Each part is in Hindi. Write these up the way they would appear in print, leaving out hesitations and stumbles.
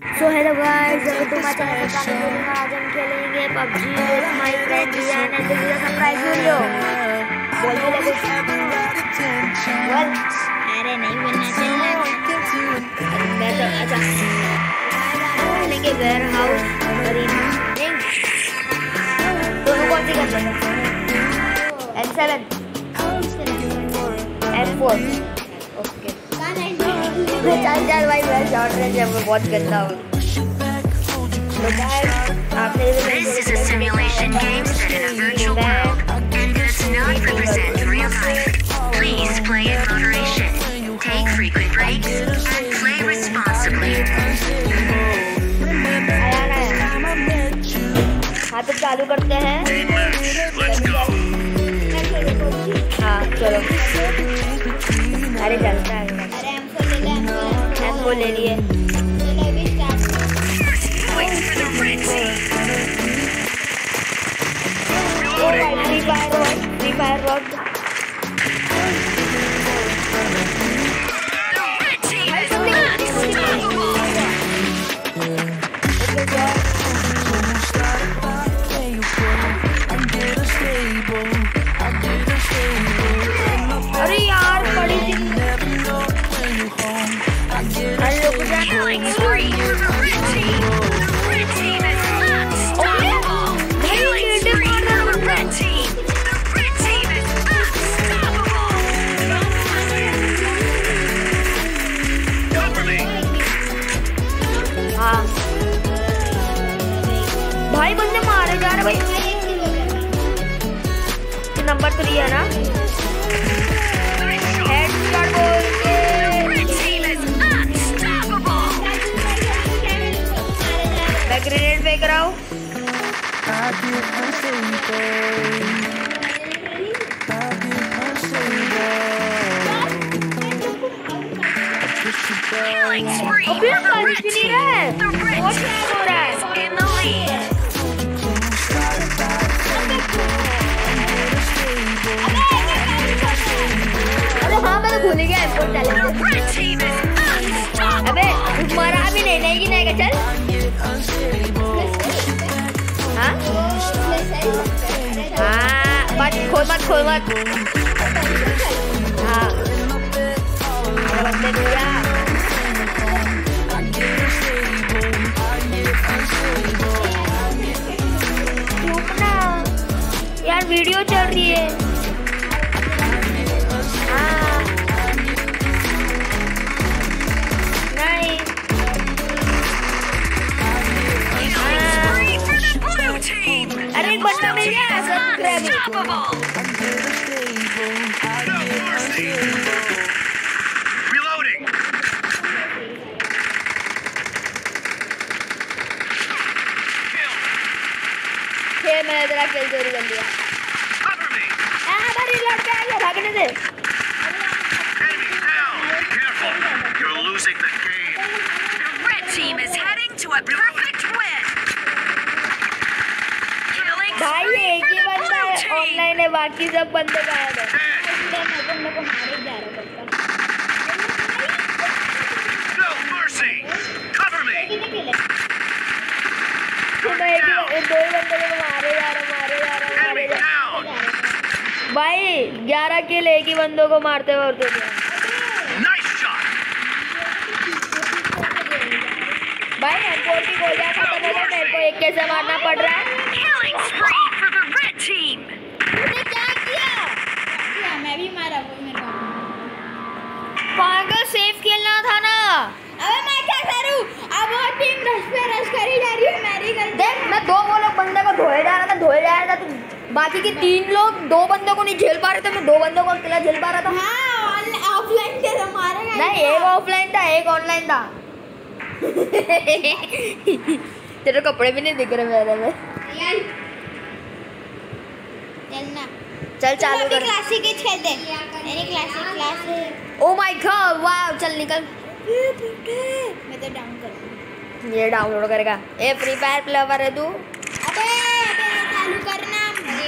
So hello guys, welcome to my channel. आज हम खेलेंगे PUBG with my friend Riyan and this is a surprise video. बोल भी लगे बोल। अरे नहीं बोलना चाहिए। मैं तो अच्छा खेलेंगे वेयर हाउस अरीना। दोनों कौन सी करते हैं? N7 F4 okay. चल भाई मैं शॉर्ट रेंज में बहुत गंदा हूँ। This is a simulation game set in a virtual world and does not represent real life. Please play in moderation, take frequent breaks, and play responsibly. हाँ तो चालू करते हैं। हाँ चलो। अरे चलता है। M4 ले लिए। Free Fire Rock। अरे यार बड़ी भाई बंदे मारे जा रहे भाई। नंबर 3 है ना? हेडशॉट बोल के मैं ग्रेनेड फेंक रहा हूँ। अभी बारिश नहीं है, बहुत खराब हो रहा है। अरे हाँ मैं तो भूल गया एयरपोर्ट चैलेंज। अबे तुम्हारा अभी नहीं कि नहीं का चल। हाँ हाँ मत खोल मत। हाँ बंदे भैया यार वीडियो चल रही है। हाँ नहीं अरे एक बंदा मिल गया सब्सक्राइब। मैं तेरा किल चोरी कर लिया। हमारी लड़के आएंगे भागने दे। भाई एक ही बंदा ऑनलाइन है, बाकी सब बंदे गायब है। मैं को मारे जा रहा दो ही बंदे को मारे जा रहा। भाई 11 किल एक ही बंदों को मारते हुए तो भाई M4 की गोलियां खत्म हो गई, मेरे को एक कैसे मारना पड़ रहा है। तूने क्या किया? मैं भी मारा वो मेरे को। पागल सेफ खेलना था ना। अबे मैं क्या करूं? अब वो टीम रश करी जा रही है, मेरी गलती। देख मैं दो वो लोग बंदे को धोए जा रहा था तो बाकी के 3 लोग 2 बंदों को नहीं झेल पा रहे थे। मैं 2 बंदों को अकेला झेल पा रहा था। हाँ ऑफलाइन थे हमारे। नहीं एक ऑफलाइन था एक ऑनलाइन था। तेरे कपड़े भी नहीं दिख रहे मेरे में। चल चालू कर। क्लासिक ही खेलते हैं। मेरी classic. Oh my god wow चल निकल। मैं तो डाउन कर। ये डाउनलोड करेगा। ए फ्री फायर प्लेयर है तू? अबे चालू करना।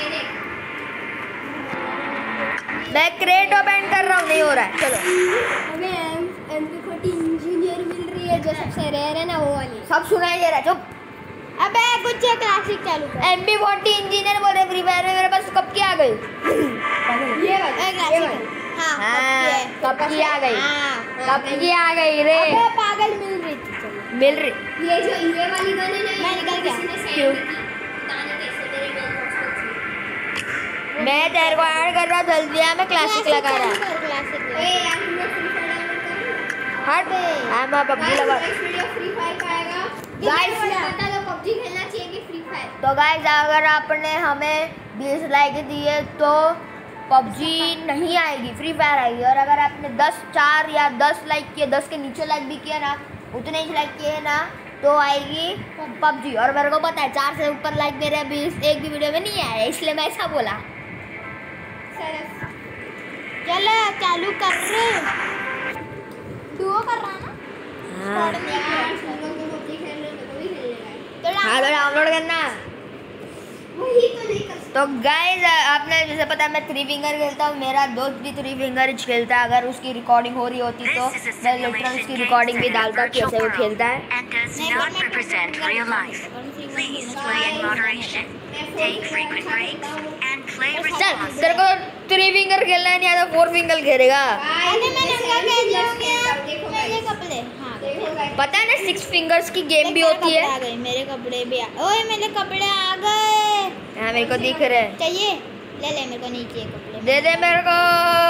मैं क्रेट ओपन कर रहा हूँ, नहीं हो रहा है। चलो हमें MP40 इंजीनियर मिल रही है जो सबसे रेयर है ना, वो वाली। सब सुनाई दे रहा है, चुप। अबे कुछ क्लासिक चालू कर। MB40 इंजीनियर बोल रहे फ्री फायर में, मेरे पास कब की आ गई? ये क्लासिक। हाँ कब की आ गई? हाँ कब की आ गई रे? अबे पागल मिल रही थी। चलो मिल रही। ये वाली गन है ना, मैं निकल गया। क्यों? मैं तेरे को ऐड कर रहा जल्दी आ, मैं क्लासिक लगा रहा। क्लासिक हट। I'm a PUBG lover। Guys, PUBG खेलना चाहिए कि फ्री फायर? तो गाइस अगर आपने हमें 20 लाइक दिए तो PUBG नहीं आएगी, फ्री फायर आएगी। और अगर आपने 4 या 10 लाइक किए, 10 के नीचे लाइक भी किए ना, उतने ही लाइक किए ना, तो आएगी PUBG। और मेरे को पता है 4 से ऊपर लाइक मेरे अभी एक भी वीडियो में नहीं आया, इसलिए मैं ऐसा बोला। चलो चालू कर रहे। डुओ कर रहा ना? हाँ तो डाउनलोड करना। वही तो नहीं कर। तो गाइस आपने जैसे पता है मैं 3 फिंगर खेलता हूँ, मेरा दोस्त भी 3 फिंगर खेलता है। अगर उसकी रिकॉर्डिंग हो रही होती तो मैं लिटरल उसकी रिकॉर्डिंग भी डालता कैसे वो खेलता है। And does not represent real life. Please play in moderation. Take frequent breaks and play चल responsibly. तेरे को 3 फिंगर खेलना है, नहीं आता 4 फिंगर खेलेगा। अरे मैंने क्या खेल लूंगी मेरे कपड़े। हाँ पता है ना 6 फिंगर्स की गेम भी होती है। आ गए मेरे कपड़े भी। ओए मेरे कपड़े आ गए। हाँ मेरे को दिख रहे हैं। चाहिए? ले ले, मेरे को नहीं चाहिए कपड़े। दे दे मेरे को।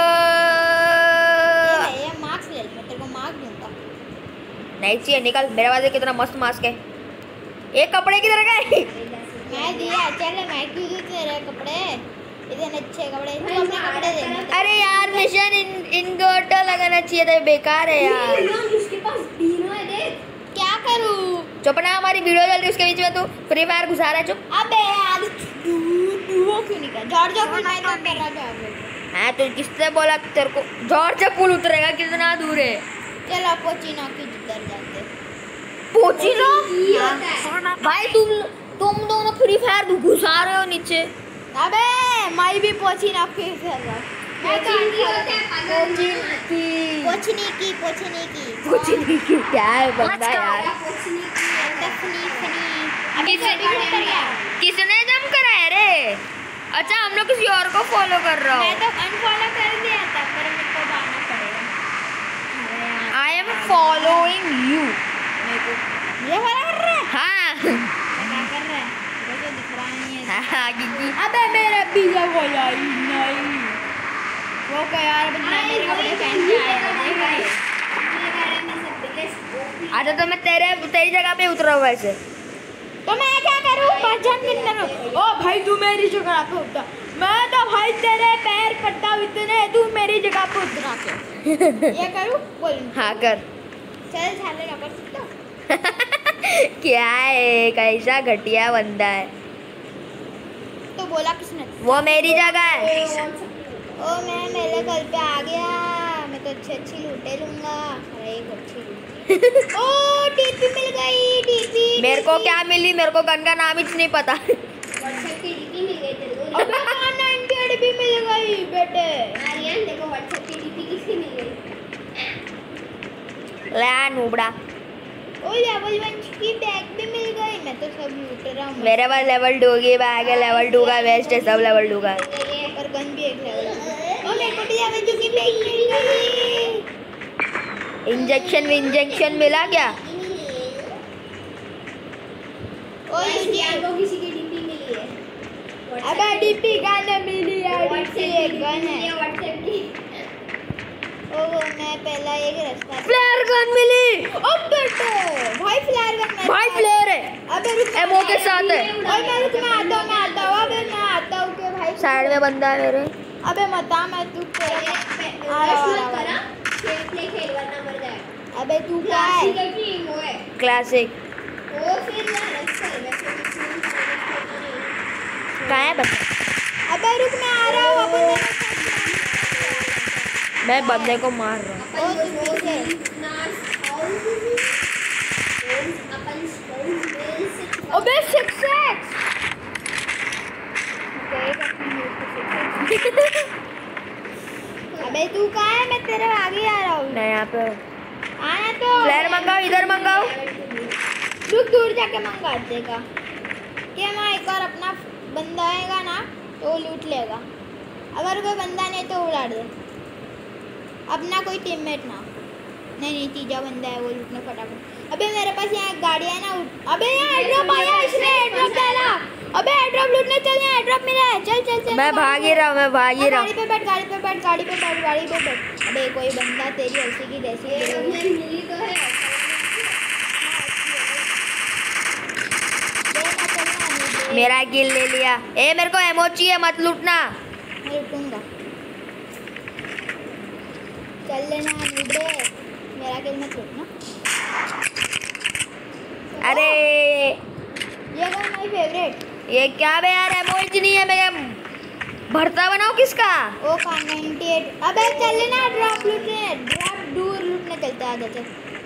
ये मास्क ले ले, मैं तेरे को मास्क दूंगा। नहीं चाहिए, निकल। मेरे पास कितना मस्त मास्क है। एक कपड़े किधर गए? मैं दिया। चल मैं क्यों दूं तेरे कपड़े? इतने अच्छे कपड़े तू अपने कपड़े दे। अरे यार मिशन इनवर्टर लगाना चाहिए था, बेकार है यार। उसके पास तीनों है, देख। क्या करूं? चुप ना, हमारी वीडियो चल रही है उसके बीच में तू फ्री फायर घुसा रहा है। चुप। अबे यार डुओ क्यों नहीं कर? जॉर्ज पुल मैं तो कर रहा था। हाँ तो किससे बोला तेरे को जॉर्ज पुल उतरेगा? कितना दूर है? चलो पोचिनो की जिधर जाते। पोचिनो? Form up भाई तुम दोनों फ्री फायर घुसा रहे हो नीचे। अबे मैं भी पोचिनो की कर रहा। मैं पोचनी की क्या है बंदा Let's go। यार? अभी उतर गया। किसने जम करा है रे? अच्छा हम लोग किसी और को फॉलो कर रहा मैं हूँ। तो अनफॉलो कर दिया था, पर मेरे को जाना पड़ेगा। I am following you. ये वाला कर रहा है? हाँ क्या कर रहा है? मुझे तो दिख रहा नहीं है। हाँ क्योंकि अबे मेरा पिज़्ज़ा वाला ही नहीं। वो क्या यार, मैं मेरे कपड़े पहन के आया था, देख रहे? अच्छा तो मैं तेरी जगह पे उतरा हुआ ऐसे। तो मैं क्या करूं? पहचान किन करूं? ओ भाई तू मेरी जगह पे उतर। मैं तो भाई तेरे पैर पट्टा इतने, तू मेरी जगह पे उतरा के। ये करूं? बोल। हाँ कर। चल चलेगा, कर सकता हूं? क्या है, कैसा घटिया बंदा है। तो बोला किसने? वो मेरी जगह है। ओ मैं मेरे घर पे आ गया। मैं तो अच्छी लूटे लूंगा। अरे एक अच्छी लूटी। ओ डीपी मिल गई, डीपी। मेरे को क्या मिली? मेरे को गन का नाम ही नहीं पता। व्हाट्सएप की डीपी मिल गई तेरे को। अबे 90 डीपी मिल गई बेटे। आर्यन देखो व्हाट्सएप की डीपी किसकी मिल गई? ले नूबड़ा। ओ लेवल 1 की बैग भी मिल गई। मैं तो सब लूट रहा हूं। मेरे पास लेवल 2 की बैग है, लेवल 2 का वेस्ट है, सब लेवल 2 का है। और गन भी एक लेवल। ओ मेरे को भी लेवल 2 की बैग मिल गई। इंजेक्शन मिला क्या? ओ को किसी की डीपी मिली है। अबे डीपी गन मिली है, डीपी एक गन है व्हाट्सएप की। ओ मैं पहला एक रास्ता। फ्लेयर गन मिली। ओ बेटे भाई फ्लेयर गन में भाई फ्लेयर है, अबे रुक एमओ के साथ है। ओए मैं रुक, मैं आता हूं अबे मैं आता हूं के भाई साइड में बंदा है मेरे। अबे मत आ, मैं तू आ रहा करा सेफ प्ले खेल वरना मर जाएगा। अबे तू क्या है? क्लासिक ओ फिर रश कर वैसे कहाँ है बंदा? अबे रुक मैं आ रहा हूं। अपन मैं बंदे को मार रहा हूँ। ओ तू पीछे। अबे 6x। अबे तू कहाँ है? मैं तेरे आगे आ रहा हूँ। मैं यहाँ पे आना तो। फ्लेयर मंगाओ, इधर मंगाओ। रुक दूर जाके मंगा देगा कि वहाँ एक और अपना बंदा आएगा ना तो वो लूट लेगा। अगर कोई बंदा नहीं तो उड़ा दे, अपना कोई टीममेट ना। नहीं तीजा बंदा है वो लूटने फटाफट। अबे मेरे पास यहाँ एक गाड़ी है ना। अबे यहाँ एड्रॉप आया, इसने एड्रॉप डाला। अबे एड्रॉप लूटने चल, यहाँ एड्रॉप मिला है। चल चल चल मैं भाग ही रहा हूँ, मैं भाग ही रहा हूँ। गाड़ी पे बैठ, गाड़ी पे बैठ, गाड़ी पे बैठ, गाड़ी पे बैठ। अबे कोई बंदा तेरी ऐसी की तैसी मिली तो है। मेरा किल ले लिया। ए मेरे को एमो चाहिए, मत लूटना। मैं लूटूंगा, चल लेना नुबड़े, मेरा किल मत लूटना। अरे ये गन माय फेवरेट। ये क्या बे यार, एमो नहीं है। मैं भरता बनाऊँ किसका? ओ का 98। अबे चल लेना ड्रॉप लूटने, ड्रॉप दूर लूटने चलते आ जाते।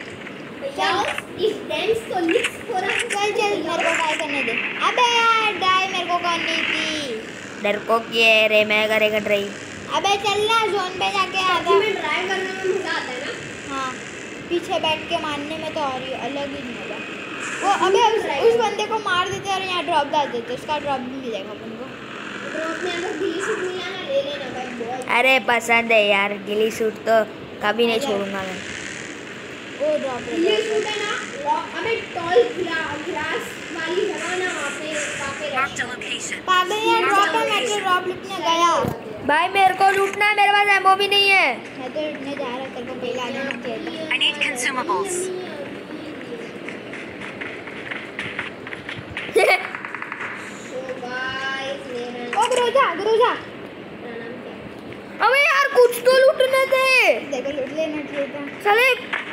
चल चल मेरे को ट्राई करने दे। अबे यार डाई मेरे को करनी थी। डर को किए रे, मैं करेगा ट्राई। अबे चल ना जोन पे जाके आ जा। ड्राइव करने में मजा आता है ना। हाँ पीछे बैठ के मारने में तो और ही अलग ही मजा। वो अबे उस बंदे को मार देते और यहाँ ड्रॉप डाल देते, उसका ड्रॉप भी मिलेगा अपन को। ड्रॉप में अगर गिली सूट मिला ना ले लेना भाई बहुत। अरे पसंद है यार, गिली सूट तो कभी नहीं छोड़ूंगा मैं। वो ड्रॉप गिली सूट है ना, अबे टॉल ग्लास वाली जगह ना वहाँ पे Marked a location. पागल यार ड्रॉप है, मैं तो ड्रॉप लूटने गया। भाई मेरे को लूटना है, मेरे पास एमो भी नहीं है। मैं तो लूटने जा रहा, तेरे को पहले आना चाहिए। I need consumables. ओ गुरुजा गुरुजा, अबे यार कुछ तो लूटने दे। देखो लूट लेना चाहिए था। चले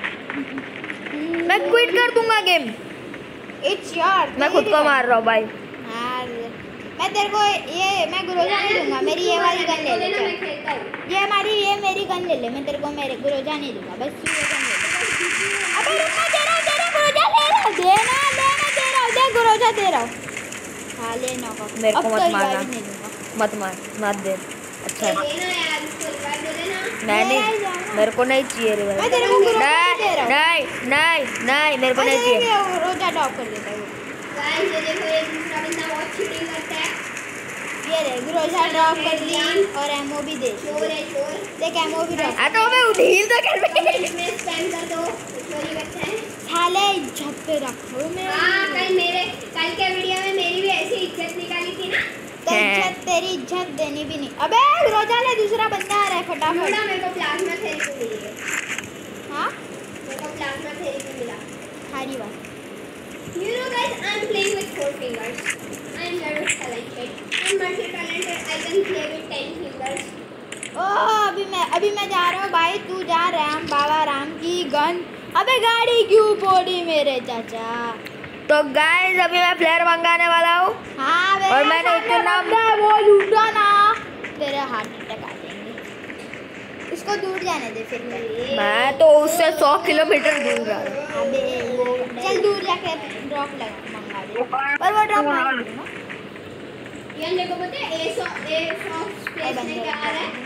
मैं क्विट कर दूंगा गेम। It's your. मैं खुद को मार रहा हूँ भाई। यार मैं तेरे को ये मैं गुरुजा नहीं दूंगा, मेरी ये वाली गन ले ले। मैं खेलता हूँ। ये मेरी गन ले ले, मैं तेरे को मेरे गुरुजा नहीं दूंगा, बस तू ये गन ले ले। अबे रुकना, दे रहा गुरुजा, ले रहा देना लेना दे रहा, दे गुरुजा दे रहा। हाँ लेना का मेरे को अब मत तो मारना। रिवाइव नहीं दूंगा। मत मार, मत दे। अच्छा है। लेना यार, उसको रिवाइव दे देना। मैं नहीं, मेरे को नहीं चाहिए रिवाइव। मैं तेरे को गुरुजा दे रहा हूँ। नहीं नहीं नहीं, मेरे को नहीं चाहिए। गुरुजा ड्रॉप कर देता है वो। गाइस ये देखो, ये दूसरा बंदा बहुत चीटिंग करता है। ये ले गुरुजा ड्रॉप कर दी और एमओ भी दे। शोर है शोर। देख एमओ भी ड्रॉप। तो मैं उधील तो कर कमेंट में स्पैम कर दो, चोरी करते हैं। साले इज्जत पे रखो मेरे। हाँ कल के वीडियो में मेरी भी ऐसी इज्जत निकाली थी ना। तो इज्जत तेरी इज्जत देनी भी नहीं। अबे गुरुजा ले, दूसरा बंदा आ रहा है फटाफट। नूडा मेरे को प्लाज्मा थेरेपी मिली है। हाँ मेरे को प्लाज्मा थेरेपी मिला। सारी बात। You know guys, I'm playing with 4 fingers. I'm very talented. I'm multi-talented. I can play with 10 fingers. ओह अभी मैं जा रहा हूँ भाई, तू जा राम बाबा राम की गन। अबे गाड़ी क्यों फोड़ी मेरे चाचा। तो गाइस अभी मैं फ्लेयर मंगाने वाला हूँ। हाँ और मैंने इतना वो लूटा ना, तेरे हार्ट अटैक आ जाएंगे। इसको दूर जाने दे फिर। मैं तो उससे 100 किलोमीटर दूर रहा हूँ। अबे चल दूर जाके ड्रॉप लगा मंगा दे, पर वो ड्रॉप नहीं लूटूंगा। ये देखो पता है ए स्पेस में क्या आ रहा है?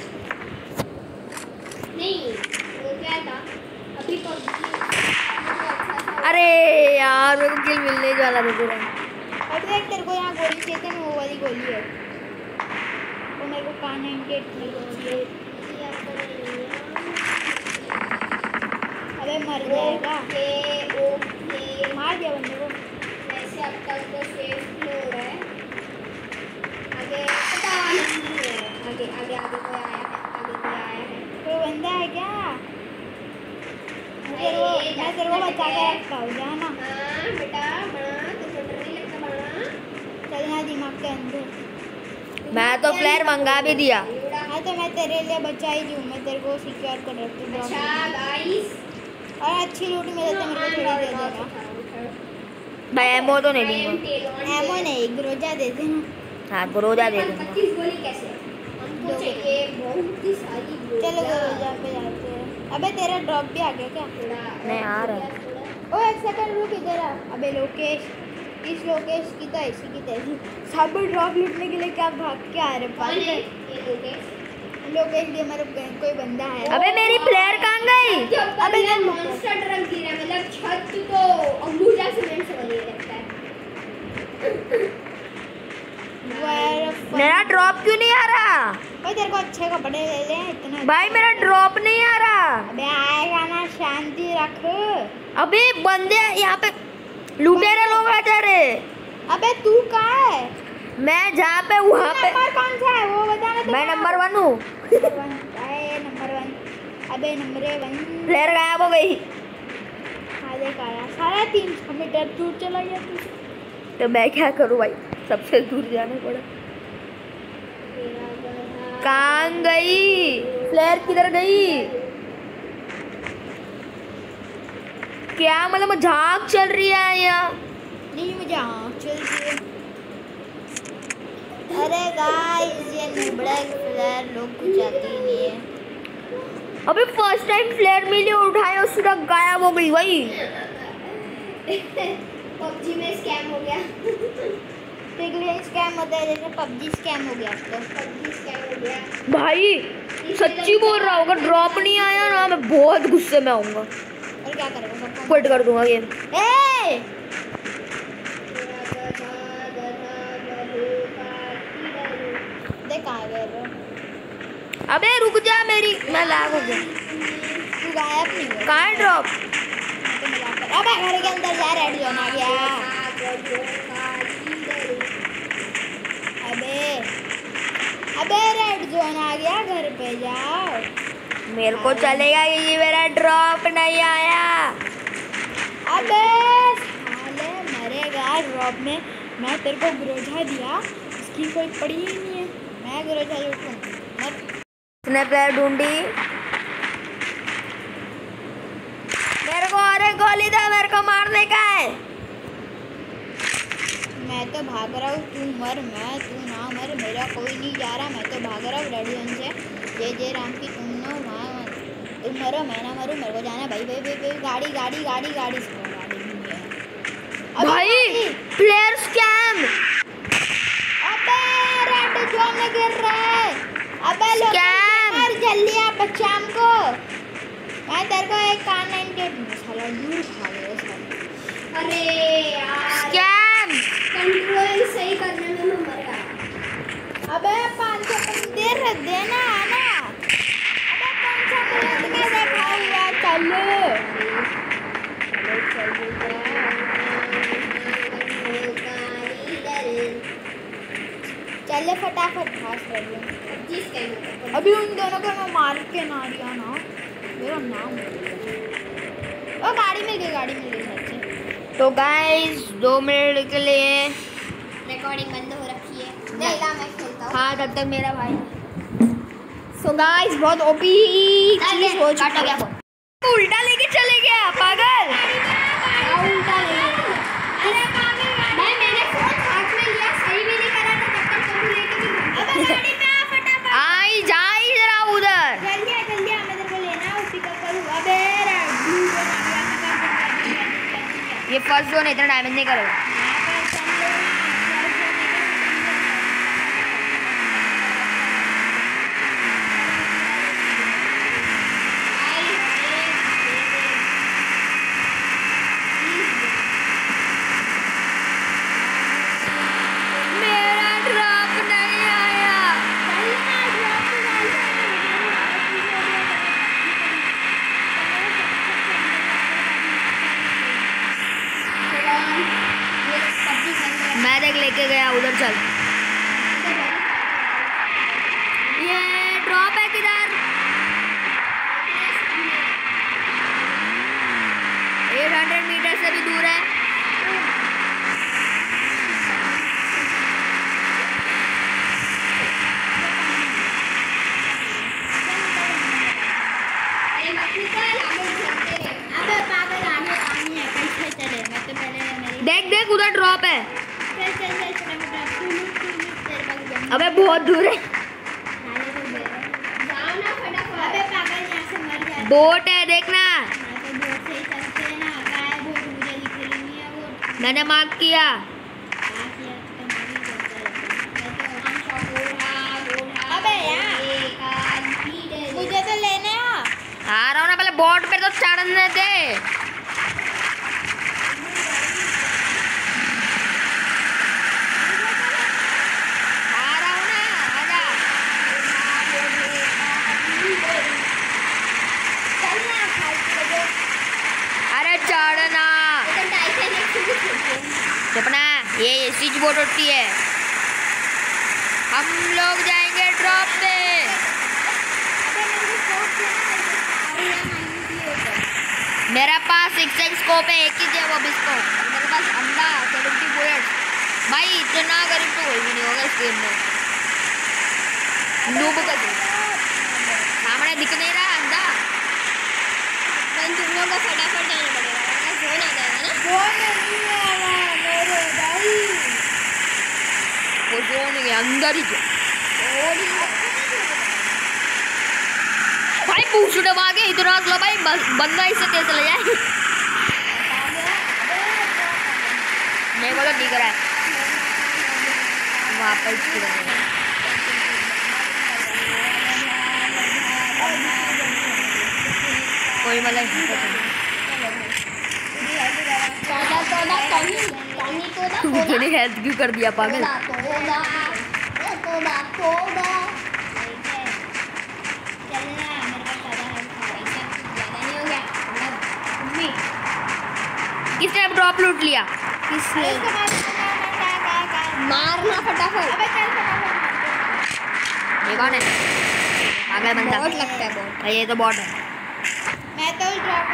नहीं वो क्या था अभी अरे यार मेरे को किल मिलने ही वाला था पूरा। और देख तेरे को यहाँ गोली चाहिए थी, वो वाली गोली है। वो मेरे को कान 98 चाहिए। अबे मर जाएगा। ओके मार दिया बंदे को। वैसे अब तक तो सेफ हो रहा है। आगे पता नहीं है, आगे आगे आगे कोई आया है, आगे कोई आया है। कोई बंदा है क्या? मैं तेरे को बचा के रखता हूँ, जाना। हाँ बेटा बना, तुझे डर नहीं लगता बना? चलना दिमाग के अंदर। मैं तो फ्लेयर मंगा भी दिया। हाँ तो मैं तेरे लिए बचा ही दूँ, मैं तेरे को सिक्योर कर रखती हूँ। अच्छा गाइस, और अच्छी लूट मिले तो मेरे को थोड़ी दे देना। मैं एमो तो नहीं दूंगा। एमो नहीं गुरोजा दे देना। हाँ गुरोजा दे दूंगा। 25 गोली कैसे? हमको चाहिए बहुत ही सारी गोली। चलो गुरोजा पे जाते हैं। अबे तेरा ड्रॉप भी आ गया क्या? नहीं आ रहा है। ओ एक सेकंड रुक, इधर आ। अबे लोकेश, इस लोकेश की तो ऐसी की तैसी सब ड्रॉप लूटने के लिए क्या भाग के आ रहे कौन है पास। ये लोकेश? लोकेश गेमर कोई बंदा है। अबे मेरी फ्लेयर कहाँ गई? अबे ये मॉन्स्टर ट्रक गिरा, मतलब छत तो अंबुजा सीमेंट ड्रॉप क्यों नहीं आ रहा? भाई तेरे को अच्छे कपड़े ले ले इतना। भाई मेरा ड्रॉप नहीं आ रहा। अबे आएगा ना, शांति रख। अबे बंदे यहाँ पे लुटेरे लोग आ जा रहे। अबे तू कहाँ है? मैं जहाँ पे वहाँ पे। नंबर कौन सा है वो बता ना। मैं नंबर 1 हूँ। नंबर 1। अबे नंबर 1 प्लेयर गायब हो गई। सारा 300 मीटर दूर चला गया तू। तो मैं क्या करूँ भाई, सबसे दूर जाना पड़ा। कहाँ गई फ्लेयर, किधर गई? क्या मतलब झांक चल रही है यहाँ? नहीं मुझे आँख चल रही है। अरे गाइस ये नुबड़ा फ्लेयर लोग कुछ आते ही नहीं है। अबे फर्स्ट टाइम फ्लेयर मिली और उठाया और सीधा गायब हो गई भाई। पबजी में स्कैम हो गया। देख ले स्कैम होता है जैसे पबजी स्कैम हो गया। तो पबजी स्कैम हो गया भाई सच्ची बोल रहा होगा, ड्रॉप नहीं आया ना, मैं बहुत गुस्से में आऊंगा और क्या करेगा सबको क्विट कर दूंगा गेम। ए देख आ गया। अबे रुक जा, मेरी मैं लैग हो गया। तू गायब नहीं हुआ। कहाँ है ड्रॉप? अबे घर के अंदर जा, रेड जोन आ गया। अबे रेड जोन आ गया, घर पे जाओ। मेरे को चलेगा कि मेरा ड्रॉप नहीं आया। अबे साले मरेगा ड्रॉप में। मैं तेरे को ग्रोजा दिया, इसकी कोई पड़ी ही नहीं है। मैं ग्रोजा लूटूं मत। इसने प्लेयर ढूंढी। मेरे को और एक गोली दे, मेरे को मारने का है। मैं तो भाग रहा हूँ, तू मर। मैं तू ना मर, मेरा कोई नहीं जा रहा। मैं तो भाग रहा हूँ रेडियन से। जय जय राम की तुम ना वहाँ तुम मरो मैं ना मरूँ। मेरे को जाना भाई भाई भाई भाई। गाड़ी गाड़ी गाड़ी गाड़ी से गाड़ी नहीं है। भाई प्लेयर स्कैम। अबे रेड जोन में गिर रहा है। अबे लोग Scam! मर जल्दी आ बच्चा हमको। मैं तेरे को एक कान 98 साला दूर खा गया साला। अरे यार स्कैम। कंट्रोल सही करने में मैं मर गया। अबे 500 देर देना आना। अबे कौन सा बुलेट में बैठा हुआ? चल फटाफट घास कर लो। पबजी स्कैम हो गया। अभी उन दोनों को मैं मार के ना दिया ना, मेरा नाम ओ गाड़ी मिल गई सच्ची। तो गाइस 2 मिनट के लिए रिकॉर्डिंग बंद हो रखी है। नहीं ला मैं खेलता हूँ। हाँ तब तक मेरा भाई। सो गाइस बहुत ओपी चीज हो चुका है। उल्टा लेके चले गया पागल। उल्टा ले अरे मैंने फोन हाथ में लिया, सही भी नहीं करा था तब तक तुम लेके भी अबे गाड़ी में आ फटाफट। आई जाई जरा उधर। जल्दी आ मैं तेरे को लेना है पिकअप करूँ। अबे ब्लू को ये फर्स्ट जोन इतना डैमेज नहीं करेगा। मेरा ड्रॉप नहीं आया। मैं देख लेके गया उधर। चल ये ड्रॉप है किधर? 800 मीटर से भी दूर है। अबे पागल आगे पानी है कैसे चले? मैं तो पहले मेरी देख देख उधर ड्रॉप है। चल तेरे पास जमीन अबे बहुत दूर है। जाओ ना फटाफट। अबे पागल यहाँ से मर जाए। बोट है देखना। मैं तो बोट से ही चलते हैं ना। क्या है बोट? मुझे दिख रही नहीं है वो। मैंने मार्क किया। अबे यार मुझे तो लेने आ रहा हूँ ना, पहले बोट पे तो चढ़ने दे। आ रहा हूँ ना, आजा। सपना ये स्विच बोर्ड उठती है। हम लोग जाएंगे ड्रॉप पे। मेरा पास 6x स्कोप है, एक ही है वो भी स्कोप। मेरे पास अंडा 70 बुलेट्स। भाई इतना गरीब तो कोई भी नहीं होगा इस गेम में। नूब का सामने दिख नहीं रहा अंडा। तुम लोग को फटाफट जाना पड़ेगा, जोन आ जाएगा ना। जोन नहीं आ रहा मेरे भाई, वो जोन के अंदर ही भाई पूछ दबा के इतना चला भाई बंदा इससे तेज चला जाए। नहीं बोलो दिख रहा है वापस कोई मतलब तेरी हेल्थ क्यों कर दिया पागल। किसने ड्रॉप लूट लिया? किसने? मारना फटाफट। ये कौन है? पागल बंदा। बॉट लगता है बॉट। ये तो बॉट है। मैं तो ड्रॉप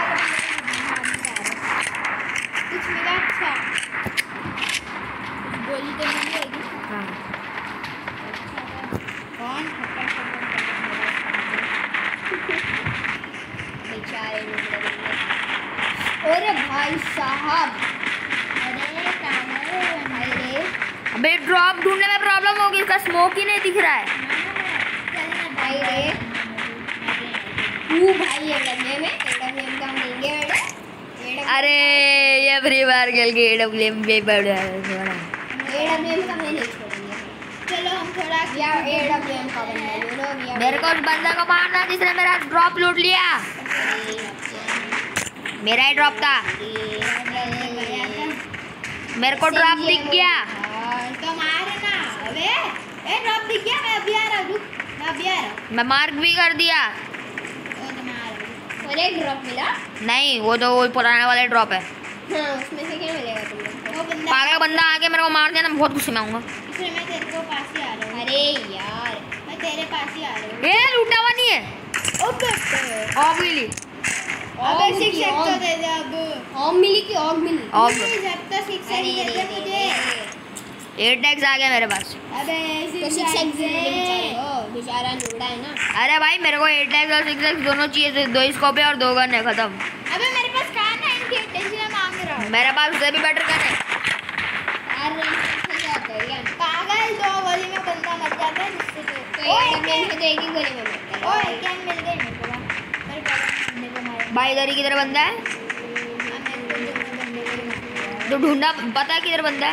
कुछ मिला अच्छा, गोली तो नहीं होगी। हाँ कौन बेचारे लोग। अरे भाई साहब, अबे ड्रॉप ढूंढने में प्रॉब्लम होगी, इसका स्मोक ही नहीं दिख रहा है। भाई रे तू भाई एडब्ल्यूएम में एडब्ल्यूएम का लेंगे। अरे ये फ्री फायर खेल के एडब्ल्यूएम में पड़ा है। एडब्ल्यूएम का मैं नहीं छोड़ेंगे। चलो हम थोड़ा या एडब्ल्यूएम का बनना यू नो वी आर। मेरे को उस बंदा को मारना जिसने मेरा ड्रॉप लूट लिया। मेरा ही ड्रॉप था, मेरे को ड्रॉप दिख गया। तो मारना। अबे ए ड्रॉप दिख गया, मैं अभी आ रहा हूँ, मैं अभी आ रहा हूँ। मैं मार्क भी कर दिया। ओ तो मार और एक ड्रॉप मिला। नहीं वो तो वो पुराने वाले ड्रॉप है। हाँ उसमें से क्या मिलेगा तुम लोग को? वो बंदा पागल बंदा आके मेरे को मार देना, मैं बहुत गुस्से में आऊंगा। इसलिए मैं तेरे को पास ही आ रहा हूँ। अरे यार मैं तेरे पास ही आ रहा हूँ। ये लूटा हुआ नहीं है। ऑब्वियसली अबे शिक्षक तो दे दे अब। ऑग मिली कि ऑग मिली? ऑग। नहीं, जब तक शिक्षक नहीं देते मुझे। 8x आ गया मेरे पास। अबे तो शिक्षक बेचारा नूड़ा है ना। अरे भाई मेरे को 8x और 6x दोनों चाहिए थे। 2 स्कोप है और 2 गन है, खत्म। अबे मेरे पास कहाँ है इनकी इसलिए मांग रहा हूँ। मेरे पास उससे भी बेटर गन है। यार रैंक से जाता है यार। पागल, 2 गोली में बंदा मर जाता है जिससे तो एडब्ल्यूएम से तो एक ही गोली में मरता है। ओए क्या मिल गई मेरे को। मेरे को बंदे को मारा। भाई इधर ही किधर बंदा है? तो ढूंढना पता है किधर बंदा है?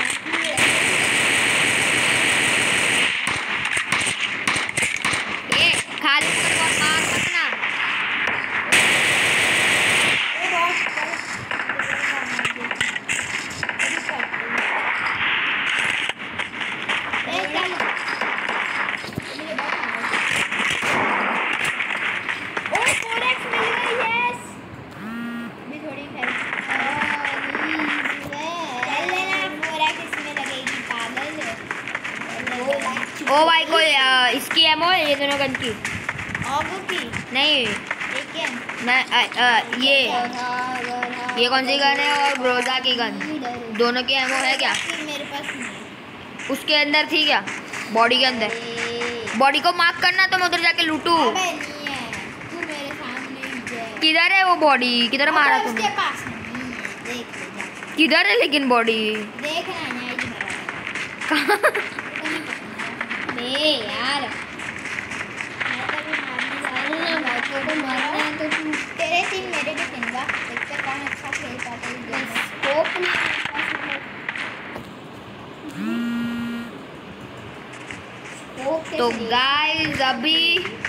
ये खाली मार सकना। ओ भाई कोई इसकी एमो है ये दोनों गन की? नहीं मैं ये कौन सी गन है और ब्रोजा की गन, दोनों की एमो है क्या? मेरे पास नहीं। उसके अंदर थी क्या? बॉडी के अंदर? बॉडी को मार्क करना तो मैं उधर जाके लूटू। अबे नहीं है, तू मेरे सामने ही है। किधर है वो बॉडी? किधर मारा अबे तुमने? उसके पास नहीं है, देख ले जा। किधर है लेकिन बॉडी? देखना है ये नहीं यार को मारना है तो तू तेरे 3 मेरे भी 3 बा देखते कौन अच्छा खेल पाता है। स्कोप नहीं तो गाइस अभी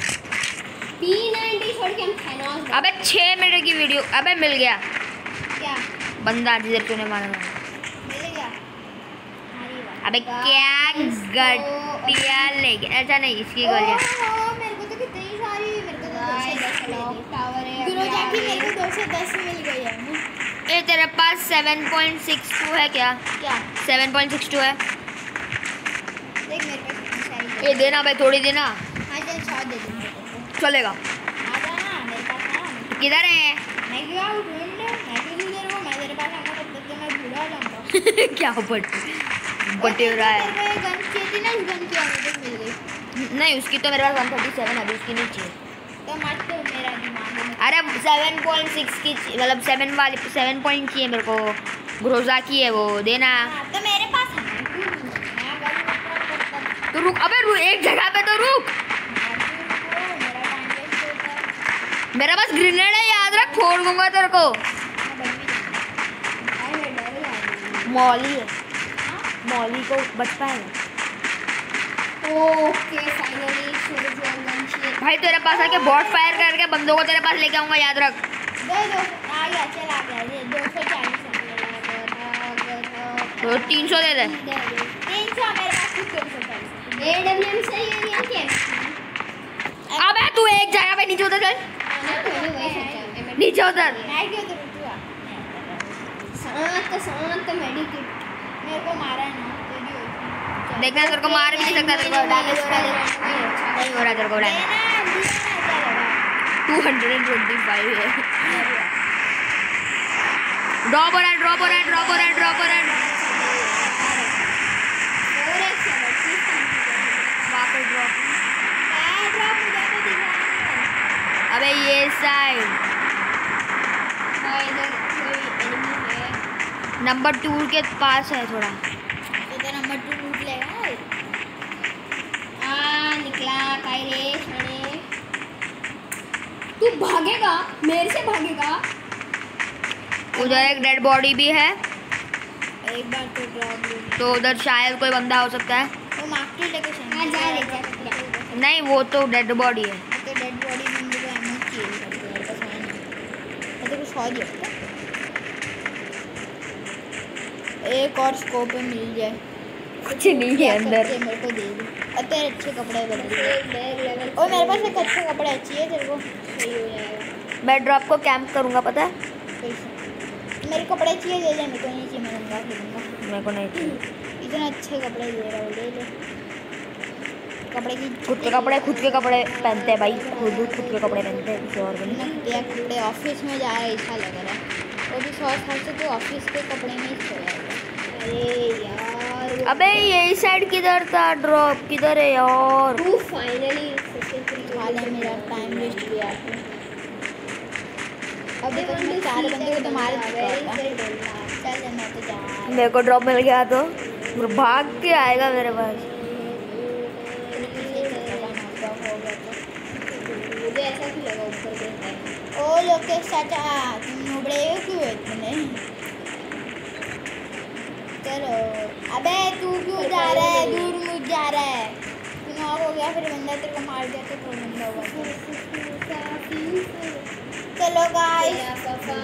390 छोड़ के हम थैनोस। अबे 6 मिनट की वीडियो। अबे मिल गया क्या बंदा जिधर तूने मारा था। मिल गया? अरे वाह। अबे क्या गट्टिया लेके ऐसा नहीं इसकी गोलियां। मेरे को तो कितनी सारी, मेरे को तो 210 क्लॉक टावर है। गुरु जाके मेरे को 210 मिल गई है। ए तेरे पास 7.62 है क्या? क्या 7.62 है? देख मेरे पास कितनी सारी ये देना भाई, थोड़ी देना। हाँ चल 100 दे दूँगा। चलेगा। आ जाना मेरे पास ना। किधर है? मैं क्या ढूंढ ले, मैं क्यों दूँ तेरे को? मैं तेरे पास आऊँगा तब तक तो मैं बूढ़ा हो जाऊँगा। क्या बटे हो रहा है? तेरे को ये गन चाहिए थी ना, इस गन की आवाज़ मिल गई। नहीं, उसकी तो मेरे पास 137 अभी, उसकी नहीं चाहिए। तो मत तो मेरा दिमाग में। अरे 7.6 की मतलब 7 वाली 7 पॉइंट की है मेरे को। ग्रोजा की है वो, देना। हाँ तो मेरे पास है। मैं गन तो रुक, अबे एक जगह पे तो रुक। मेरा टाइम वेस्ट होता है। मेरे पास ग्रेनेड है, याद रख, फोड़ दूंगा तेरे को। मॉली है, मॉली को बच पाएगा। ओके फाइनली शुरू हुआ गन। भाई तेरे पास आके बॉट फायर करके बंदों को तेरे पास लेके आऊंगा, याद रख। दो आ गया, चल आ गया। ये 240 तो 300 दे दे। 300 मेरे पास 340। एडब्ल्यूएम सही है या क्या? अबे तू एक जगह पे नीचे उतर, चल मैंने वही सोचा। नीचे उतर। मैं क्यों उतरूँ? शांत मेडिकेट। मेरे को मारा है ना तेरी होती। देखना, तेरे को मार भी नहीं सकता, तेरे को डैमेज नहीं हो रहा, तेरे को डैमेज 225 है। ड्रॉप हो रहा है, ड्रॉप हो रहा है, ड्रॉप हो रहा है, ड्रॉप हो रहा है। वापस ड्रॉप। अबे ये साइड नंबर 2 के पास है थोड़ा। तो नंबर 2 लूट लेगा। निकला काई रे छड़े। तू भागेगा मेरे से, भागेगा। उधर एक डेड बॉडी भी है, एक बार तो ड्रॉप लूट। तो उधर शायद कोई बंदा हो सकता है। वो मार्क टू लोकेशन। हां जा ले जा। नहीं, वो तो डेड बॉडी है। तो डेड बॉडी में मुझे एमओ चाहिए। मेरे पास है नहीं। मैं कुछ और दिया। एक और स्कोप में मिल जाए। कुछ नहीं है अंदर। मेरे को दे दे। तेरे अच्छे कपड़े बदल। और मेरे पास एक अच्छे कपड़े चाहिए तेरे को, सही हो जाएगा। मैं ड्रॉप को कैंप करूंगा, पता है? मेरे कपड़े चाहिए, दे दे। मेरे को नहीं चाहिए, मैं लंगा खरीदूंगा। मेरे को नहीं चाहिए। इतने अच्छे कपड़े दे रहा हूँ, ले ले। कपड़े की खुद के कपड़े पहनते हैं भाई, खुद के कपड़े पहनते हैं, किसी और के नहीं। नंगे कपड़े। ऑफिस में जा रहा है ऐसा लग रहा है। वो भी 100 साल से तो ऑफिस के कपड़े में ही सो जाएगा। अरे यार, अबे यही साइड किधर था? ड्रॉप किधर है यार? तू फाइनली वाले मेरा टाइम वेस्ट किया। अभी तक मैं 4 बंदे को तो मार चुका था। चल मैं तो जा। मेरे को ड्रॉप मिल गया तो भाग के आएगा मेरे पास। मुझे ऐसा क्यों लगा ऊपर से? ओ लोकेश चाचा, तुम उबड़े हो क्यों इतने? चलो। अबे तू क्यों जा रहा है? दूर मुझ जा रहा है। तू नॉक हो गया, फिर बंदा तेरे को मार दिया तो कोई बंदा होगा। चलो गाइस।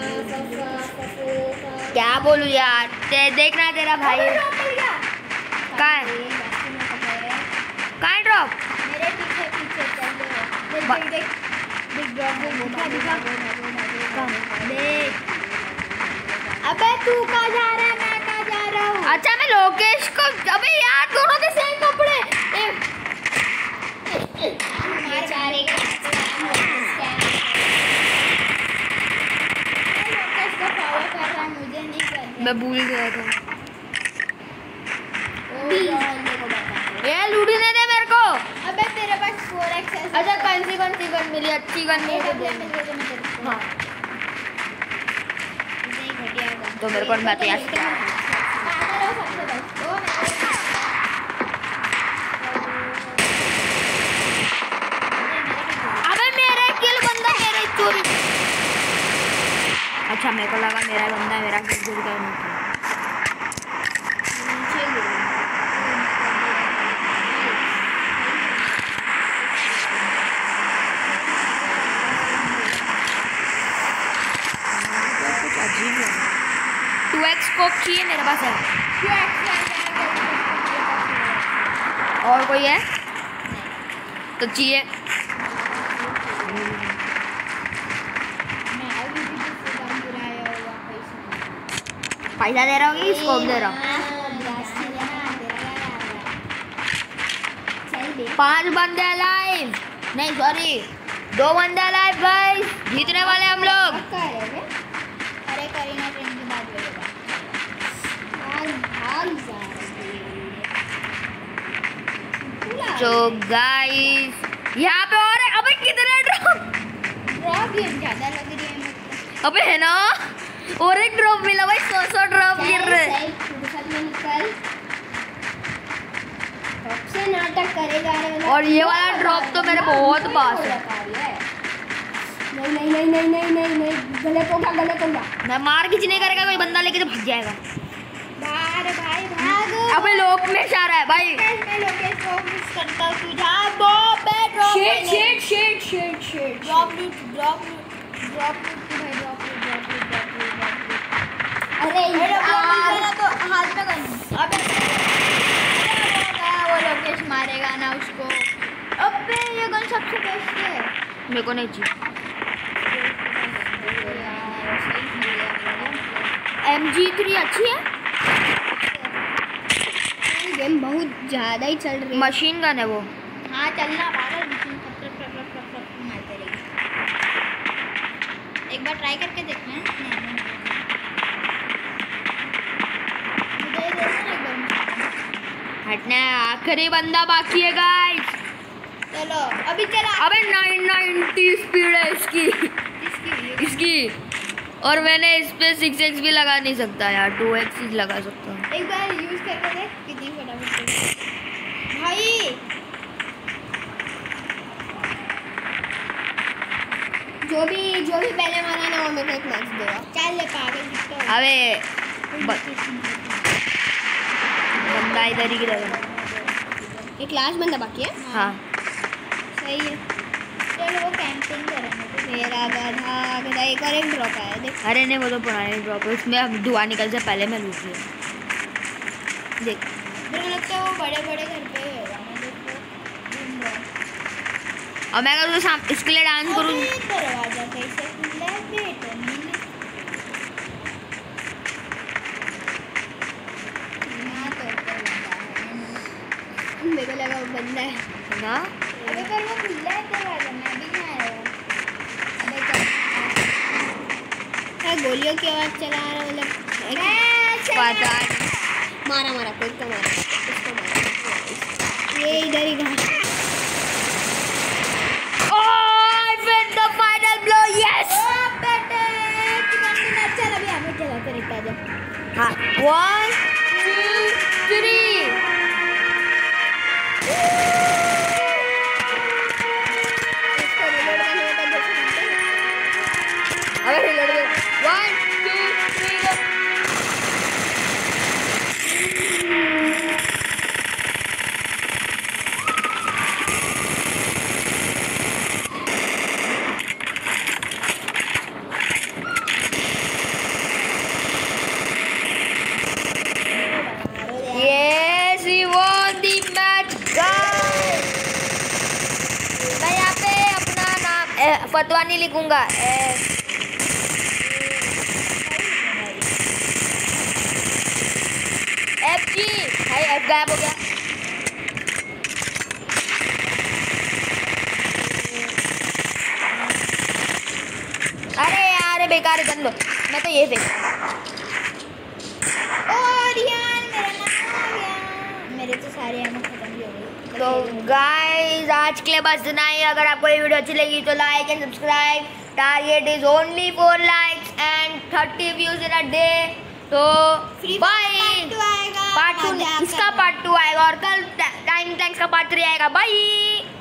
क्या बोलूं यार, देखना तेरा भाई कहाँ है? कहाँ है ड्रॉप? मेरे पीछे पीछे चल। देख बिग ड्रॉप देख। अबे तू कहाँ जा रहा है? मैं कहाँ जा रहा हूँ? अच्छा मैं लोकेश को। अबे यार दोनों के सेम कपड़े। मुझे नहीं करना। मैं भूल गया था। ये लूटी नहीं दे मेरे को। अबे तेरे पास 4x है। अच्छा कौन सी गन मिली? अच्छी गन मिली हाँ, तो मेरे को बात याद अबे मेरा किल बंदा मेरे चोरी। अच्छा मेरे को लगा मेरा बंदा मेरा किल चोरी करने की। कुछ अजीब है। 2x स्कोप चाहिए मेरे पास है। और कोई है तो चाहिए। पैसा दे रहा होगी, स्कोप दे रहा हूँ। 5 बंदे अलाइव, नहीं सॉरी 2 बंदे अलाइव गाइस, जीतने वाले हम लोग। अरे करीना ट्रेन की बात करेगा। तो गाइस यहाँ पे और अबे कितने ड्रॉप गेम ज्यादा लग रही है मुझको। अबे है ना, और एक ड्रॉप मिला भाई, 100 ड्रॉप गिर रहे। सबसे नाटक करेगा और ये वाला ड्रॉप तो मेरे बहुत पास है। नहीं गलत होगा। मैं मार किसी नहीं करेगा, कोई बंदा लेके तो भाग जाएगा। बाहर भाई भाग। अबे लोग में आ रहा है भाई। मैं लोकेश को मिस करता हूं, तू जा बॉब पे ड्रॉप। शेट ड्रॉप लूट भाई, ड्रॉप लूट। अरे यार तो हाथ में गन। अबे वो लोकेश मारेगा ना उसको। अबे ये गन सबसे बेस्ट है। मेरे को नहीं चाहिए। MG3 अच्छी है, गेम बहुत ज़्यादा ही चल रही है। मशीन गन है वो। हाँ चलना पागल, मशीन मारते रहेगी। एक बार ट्राई करके देखना है। हटना, आखिरी बंदा बाकी है गाइस। चलो अभी चला। अबे 990 स्पीड है इसकी। और मैंने इस पे 6x भी लगा नहीं सकता यार, 2x ही लगा सकता हूँ। एक बार यूज करके देख कितनी फटाफट भाई। जो भी पहले मारा ना वो मेरे को एक मैच देगा। चल ले पागल दिखता है। अबे बंदा इधर ही गिरा। एक लास्ट बंदा बाकी है। हाँ सही है। चलो वो कैंपिंग करेंगे। मेरा गधा एक और एक ड्रॉप आया देख। अरे नहीं, वो तो पुराने ड्रॉप है, उसमें अब धुआं निकल से पहले मैं लूट लिया। देख मुझे लगता है वो बड़े घर पे होगा। और मैं अगर तो इसके लिए डांस करूँ। दरवाजा कैसे खुला है बेटा? मेरे को लगा वो बंदा है ना, अबे पर वो खुला है दरवाजा, मैं भी नहीं आया। अबे क्या गोलियों की आवाज़ चला रहा है, मतलब पता मारा कोई तो मारा, इसको मारा। ये इधर ही घास। हाँ 1 2 3 अरे रिलोड दे 1 2 3 go। Yes, we won the match, guys. मैं यहाँ पे अपना नाम फतवा नहीं लिखूंगा। FG भाई, F गायब हो गया। अरे यार बेकार कर लो, मैं तो ये फेंक। और यार मेरा नाम आ गया। मेरे तो सारे एमो खत्म ही हो गए। तो गाइस आज के लिए बस इतना ही। अगर आपको ये वीडियो अच्छी लगी तो like and subscribe. Target is only 4 likes and 30 views in a day. तो बाय। पार्ट 2 इसका पार्ट 2 आएगा और कल टाइम टैंक्स का पार्ट 3 आएगा। बाय।